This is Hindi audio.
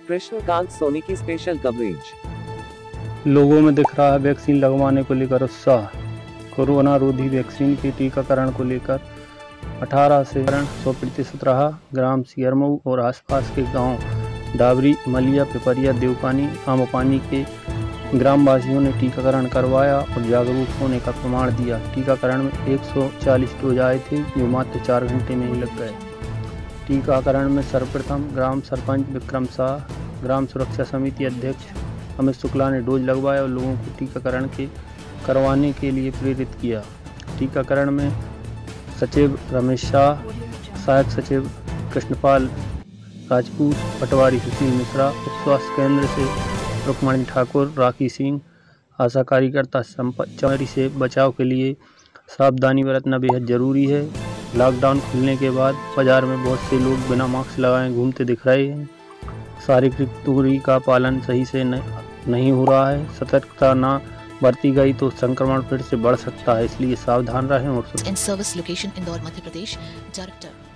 कृष्णकांत सोनी की स्पेशल कवरेज। लोगों में दिख रहा है वैक्सीन लगवाने को लेकर उत्साह। कोरोना रोधी वैक्सीन के टीकाकरण को लेकर 18 से 100% रहा। ग्राम सियरमऊ और आसपास के गांव डाबरी, मलिया, पिपरिया, देवपानी, आमोपानी के ग्रामवासियों ने टीकाकरण करवाया और जागरूक होने का प्रमाण दिया। टीकाकरण में 140 डोज आए थे जो मात्र 4 घंटे में ही लग गए। टीकाकरण में सर्वप्रथम ग्राम सरपंच विक्रम शाह, ग्राम सुरक्षा समिति अध्यक्ष अमित शुक्ला ने डोज लगवाया और लोगों को टीकाकरण करवाने के लिए प्रेरित किया। टीकाकरण में सचिव रमेश शाह, सहायक सचिव कृष्णपाल राजपूत, पटवारी सुशील मिश्रा, उप स्वास्थ्य केंद्र से रुक्मणी ठाकुर, राखी सिंह, आशा कार्यकर्ता चमरी से बचाव के लिए सावधानी बरतना बेहद जरूरी है। लॉकडाउन खुलने के बाद बाजार में बहुत से लोग बिना मास्क लगाए घूमते दिख रहे हैं। शारीरिक दूरी का पालन सही से नहीं हो रहा है। सतर्कता ना बरती गई तो संक्रमण फिर से बढ़ सकता है, इसलिए सावधान रहें और इन service location Indore Madhya Pradesh director